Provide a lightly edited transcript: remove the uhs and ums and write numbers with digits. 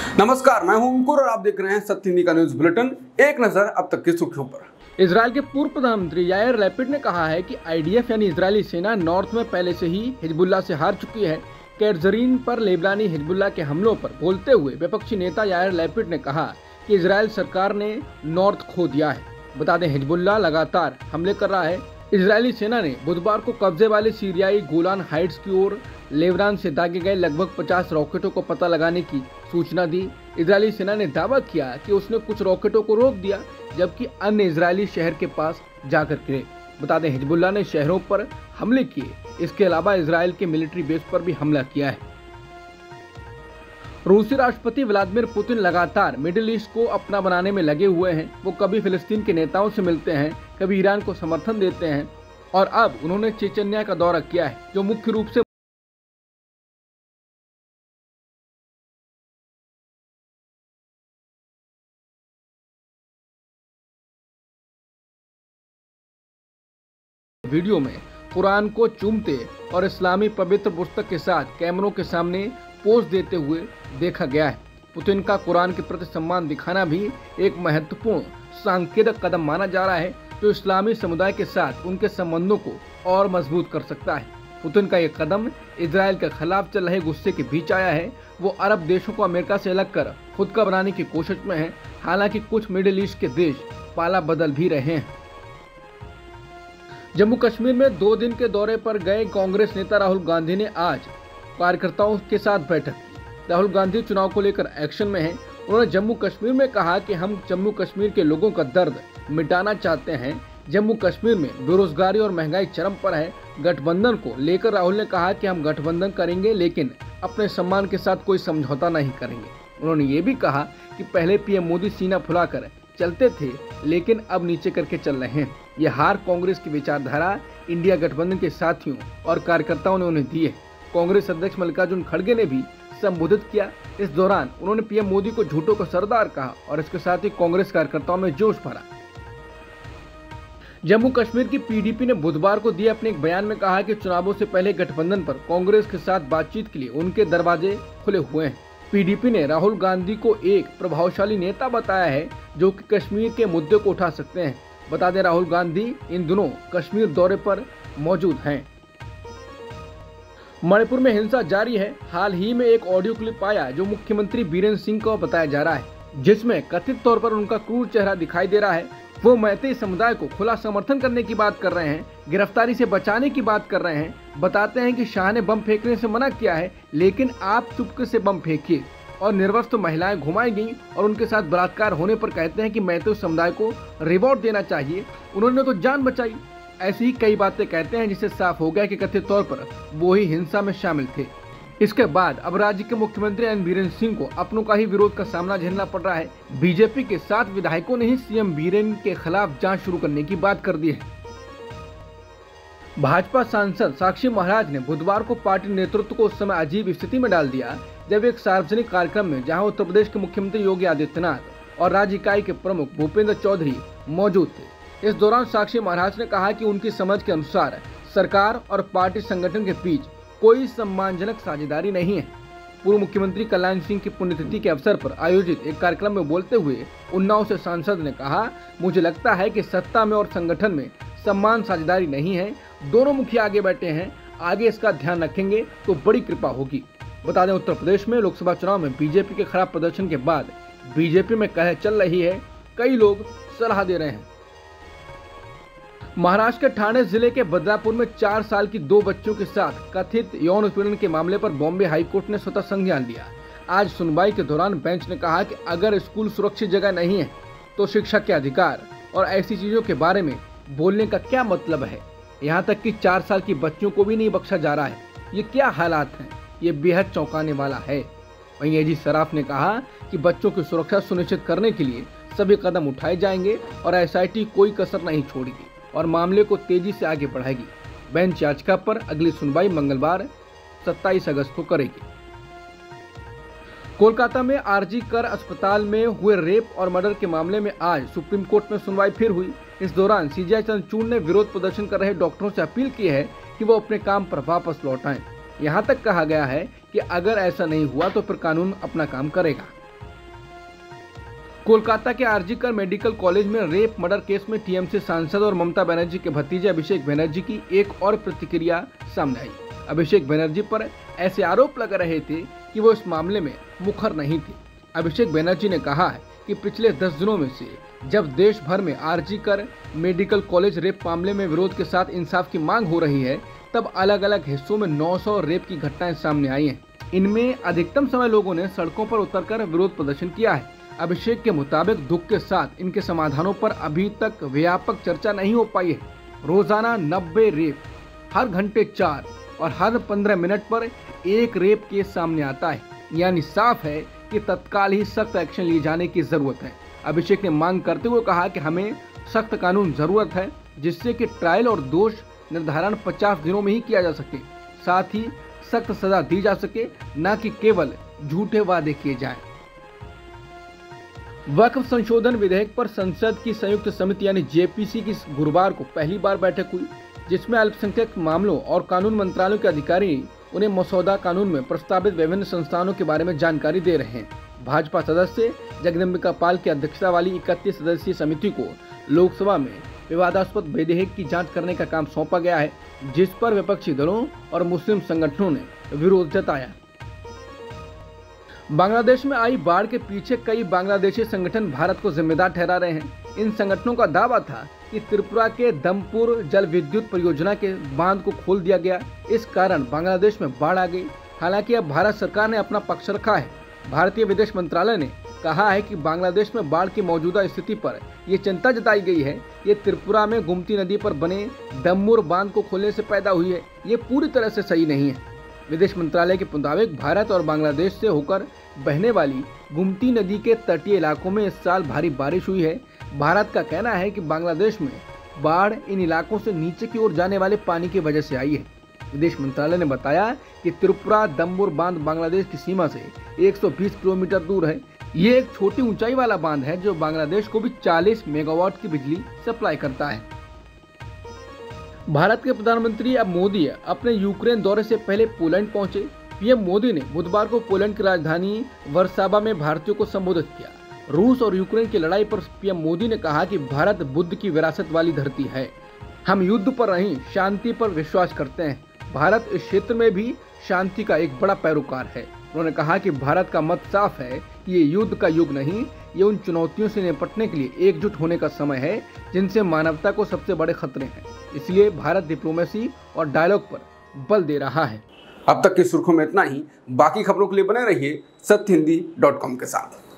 नमस्कार, मैं हूं अंकुर और आप देख रहे हैं सत्य हिंदी का न्यूज बुलेटिन। एक नजर अब तक की सुर्खियों पर। इजराइल के पूर्व प्रधानमंत्री यायर लैपिड ने कहा है कि आईडीएफ यानी इजरायली सेना नॉर्थ में पहले से ही हिजबुल्लाह से हार चुकी है। कैटजरीन पर लेबनानी हिजबुल्लाह के हमलों पर बोलते हुए विपक्षी नेता यायर लैपिड ने कहा कि इजराइल सरकार ने नॉर्थ खो दिया है। बता दें, हिजबुल्लाह लगातार हमले कर रहा है। इजरायली सेना ने बुधवार को कब्जे वाले सीरियाई गोलान हाइट्स की ओर लेबनान से दागे गए लगभग 50 रॉकेटों को पता लगाने की सूचना दी। इजरायली सेना ने दावा किया कि उसने कुछ रॉकेटों को रोक दिया, जबकि अन्य इजरायली शहर के पास जाकर गिरे। बता दें, हिजबुल्लाह ने शहरों पर हमले किए। इसके अलावा इजराइल के मिलिट्री बेस पर भी हमला किया है। रूसी राष्ट्रपति व्लादिमीर पुतिन लगातार मिडिल ईस्ट को अपना बनाने में लगे हुए हैं। वो कभी फिलिस्तीन के नेताओं से मिलते हैं, कभी ईरान को समर्थन देते हैं और अब उन्होंने चेचन्या का दौरा किया है, जो मुख्य रूप से वीडियो में कुरान को चूमते और इस्लामी पवित्र पुस्तक के साथ कैमरों के सामने पोज देते हुए देखा गया है। पुतिन का कुरान के प्रति सम्मान दिखाना भी एक महत्वपूर्ण सांकेतिक कदम माना जा रहा है, जो इस्लामी समुदाय के साथ उनके संबंधों को और मजबूत कर सकता है। पुतिन का ये कदम इजराइल के खिलाफ चल रहे गुस्से के बीच आया है। वो अरब देशों को अमेरिका से अलग कर खुद का बनाने की कोशिश में है। हालांकि कुछ मिडिल ईस्ट के देश पाला बदल भी रहे हैं। जम्मू कश्मीर में 2 दिन के दौरे पर गए कांग्रेस नेता राहुल गांधी ने आज कार्यकर्ताओं के साथ बैठक की। राहुल गांधी चुनाव को लेकर एक्शन में हैं। उन्होंने जम्मू कश्मीर में कहा कि हम जम्मू कश्मीर के लोगों का दर्द मिटाना चाहते हैं। जम्मू कश्मीर में बेरोजगारी और महंगाई चरम पर है। गठबंधन को लेकर राहुल ने कहा कि हम गठबंधन करेंगे, लेकिन अपने सम्मान के साथ कोई समझौता नहीं करेंगे। उन्होंने ये भी कहा कि पहले पीएम मोदी सीना फुलाकर चलते थे, लेकिन अब नीचे करके चल रहे हैं। यह हार कांग्रेस की विचारधारा इंडिया गठबंधन के साथियों और कार्यकर्ताओं ने उन्हें दी है। कांग्रेस अध्यक्ष मल्लिकार्जुन खड़गे ने भी संबोधित किया। इस दौरान उन्होंने पीएम मोदी को झूठों का सरदार कहा और इसके साथ ही कांग्रेस कार्यकर्ताओं में जोश भरा। जम्मू कश्मीर की पीडीपी ने बुधवार को दिए अपने एक बयान में कहा कि चुनावों से पहले गठबंधन पर कांग्रेस के साथ बातचीत के लिए उनके दरवाजे खुले हुए हैं। पीडीपी ने राहुल गांधी को एक प्रभावशाली नेता बताया है, जो कि कश्मीर के मुद्दे को उठा सकते हैं। बता दें, राहुल गांधी इन दिनों कश्मीर दौरे पर मौजूद हैं। मणिपुर में हिंसा जारी है। हाल ही में एक ऑडियो क्लिप आया जो मुख्यमंत्री बीरेंद्र सिंह को बताया जा रहा है, जिसमें कथित तौर पर उनका क्रूर चेहरा दिखाई दे रहा है। वो मैतेई समुदाय को खुला समर्थन करने की बात कर रहे हैं, गिरफ्तारी से बचाने की बात कर रहे हैं। बताते हैं कि शाह ने बम फेंकने से मना किया है, लेकिन आप चुपके से बम फेंकिए। और निर्वस्त्र महिलाएं घुमाई गईं और उनके साथ बलात्कार होने पर कहते हैं कि मैतेई समुदाय को रिवॉर्ड देना चाहिए, उन्होंने तो जान बचाई। ऐसी ही कई बातें कहते हैं, जिससे साफ हो गया कि कथित तौर पर वो ही हिंसा में शामिल थे। इसके बाद अब राज्य के मुख्यमंत्री एन बीरेंद्र सिंह को अपनों का ही विरोध का सामना झेलना पड़ रहा है। बीजेपी के 7 विधायकों ने ही सीएम बीरेन के खिलाफ जांच शुरू करने की बात कर दी है। भाजपा सांसद साक्षी महाराज ने बुधवार को पार्टी नेतृत्व को उस समय अजीब स्थिति में डाल दिया, जब एक सार्वजनिक कार्यक्रम में, जहां उत्तर प्रदेश के मुख्यमंत्री योगी आदित्यनाथ और राज्य इकाई के प्रमुख भूपेंद्र चौधरी मौजूद थे। इस दौरान साक्षी महाराज ने कहा कि उनकी समझ के अनुसार सरकार और पार्टी संगठन के बीच कोई सम्मानजनक साझेदारी नहीं है। पूर्व मुख्यमंत्री कल्याण सिंह की पुण्यतिथि के अवसर पर आयोजित एक कार्यक्रम में बोलते हुए उन्नाव से सांसद ने कहा, मुझे लगता है कि सत्ता में और संगठन में सम्मान साझेदारी नहीं है। दोनों मुखिया आगे बैठे हैं, आगे इसका ध्यान रखेंगे तो बड़ी कृपा होगी। बता दें, उत्तर प्रदेश में लोकसभा चुनाव में बीजेपी के खराब प्रदर्शन के बाद बीजेपी में कलह चल रही है। कई लोग सलाह दे रहे हैं। महाराष्ट्र के ठाणे जिले के बदलापुर में 4 साल की 2 बच्चों के साथ कथित यौन उत्पीड़न के मामले पर बॉम्बे हाईकोर्ट ने स्वतः संज्ञान लिया। आज सुनवाई के दौरान बेंच ने कहा कि अगर स्कूल सुरक्षित जगह नहीं है तो शिक्षा के अधिकार और ऐसी चीजों के बारे में बोलने का क्या मतलब है। यहाँ तक कि 4 साल की बच्चियों को भी नहीं बख्शा जा रहा है। ये क्या हालात हैं, ये बेहद चौंकाने वाला है। वहीं एजी सराफ ने कहा कि बच्चों की सुरक्षा सुनिश्चित करने के लिए सभी कदम उठाए जाएंगे और एसआईटी कोई कसर नहीं छोड़ेगी और मामले को तेजी से आगे बढ़ाएगी। बेंच याचिका पर अगली सुनवाई मंगलवार 27 अगस्त को करेगी। कोलकाता में आरजी कर अस्पताल में हुए रेप और मर्डर के मामले में आज सुप्रीम कोर्ट में सुनवाई फिर हुई। इस दौरान सीजेआई चंद्रचूड़ ने विरोध प्रदर्शन कर रहे डॉक्टरों से अपील की है कि वो अपने काम पर वापस लौट आएं। यहाँ तक कहा गया है कि अगर ऐसा नहीं हुआ तो फिर कानून अपना काम करेगा। कोलकाता के आरजीकर मेडिकल कॉलेज में रेप मर्डर केस में टीएमसी सांसद और ममता बनर्जी के भतीजे अभिषेक बनर्जी की एक और प्रतिक्रिया सामने आई। अभिषेक बनर्जी पर ऐसे आरोप लग रहे थे कि वो इस मामले में मुखर नहीं थे। अभिषेक बनर्जी ने कहा है कि पिछले 10 दिनों में से जब देश भर में आरजीकर मेडिकल कॉलेज रेप मामले में विरोध के साथ इंसाफ की मांग हो रही है, तब अलग अलग हिस्सों में 900 रेप की घटनाएं सामने आई हैं। इनमें अधिकतम समय लोगों ने सड़कों पर उतरकर विरोध प्रदर्शन किया है। अभिषेक के मुताबिक दुख के साथ इनके समाधानों पर अभी तक व्यापक चर्चा नहीं हो पाई है। रोजाना 90 रेप, हर घंटे 4 और हर 15 मिनट पर एक रेप केस सामने आता है, यानी साफ है कि तत्काल ही सख्त एक्शन लिए जाने की जरूरत है। अभिषेक ने मांग करते हुए कहा कि हमें सख्त कानून जरूरत है, जिससे कि ट्रायल और दोष निर्धारण 50 दिनों में ही किया जा सके, साथ ही सख्त सजा दी जा सके, न कि केवल झूठे वादे किए जाएं। वक्फ संशोधन विधेयक पर संसद की संयुक्त समिति यानी जेपीसी की गुरुवार को पहली बार बैठक हुई, जिसमें अल्पसंख्यक मामलों और कानून मंत्रालयों के अधिकारी उन्हें मसौदा कानून में प्रस्तावित विभिन्न संस्थानों के बारे में जानकारी दे रहे हैं। भाजपा सदस्य जगदम्बिका पाल की अध्यक्षता वाली 31 सदस्यीय समिति को लोकसभा में विवादास्पद विधेयक की जांच करने का काम सौंपा गया है, जिस पर विपक्षी दलों और मुस्लिम संगठनों ने विरोध जताया। बांग्लादेश में आई बाढ़ के पीछे कई बांग्लादेशी संगठन भारत को जिम्मेदार ठहरा रहे हैं। इन संगठनों का दावा था कि त्रिपुरा के दमपुर जल विद्युत परियोजना के बांध को खोल दिया गया, इस कारण बांग्लादेश में बाढ़ आ गई। हालांकि अब भारत सरकार ने अपना पक्ष रखा है। भारतीय विदेश मंत्रालय ने कहा है कि बांग्लादेश में बाढ़ की मौजूदा स्थिति पर ये चिंता जताई गई है। ये त्रिपुरा में गुमती नदी पर बने दम्मुर बांध को खोलने से पैदा हुई है। ये पूरी तरह से सही नहीं है। विदेश मंत्रालय के मुताबिक भारत और बांग्लादेश से होकर बहने वाली गुमती नदी के तटीय इलाकों में इस साल भारी बारिश हुई है। भारत का कहना है कि बांग्लादेश में बाढ़ इन इलाकों से नीचे की ओर जाने वाले पानी की वजह से आई है। विदेश मंत्रालय ने बताया कि त्रिपुरा दम्मुर बांध बांग्लादेश की सीमा से 120 किलोमीटर दूर है। ये एक छोटी ऊंचाई वाला बांध है जो बांग्लादेश को भी 40 मेगावाट की बिजली सप्लाई करता है। भारत के प्रधानमंत्री अब मोदी अपने यूक्रेन दौरे से पहले पोलैंड पहुंचे। पीएम मोदी ने बुधवार को पोलैंड की राजधानी वर्सावा में भारतीयों को संबोधित किया। रूस और यूक्रेन की लड़ाई पर पीएम मोदी ने कहा कि भारत बुद्ध की विरासत वाली धरती है। हम युद्ध पर नहीं, शांति पर विश्वास करते हैं। भारत इस क्षेत्र में भी शांति का एक बड़ा पैरोकार है। उन्होंने कहा कि भारत का मत साफ है कि ये युद्ध का युग नहीं, ये उन चुनौतियों से निपटने के लिए एकजुट होने का समय है जिनसे मानवता को सबसे बड़े खतरे हैं। इसलिए भारत डिप्लोमेसी और डायलॉग पर बल दे रहा है। अब तक की सुर्खियों में इतना ही। बाकी खबरों के लिए बने रहिए सत्यहिंदी.com के साथ।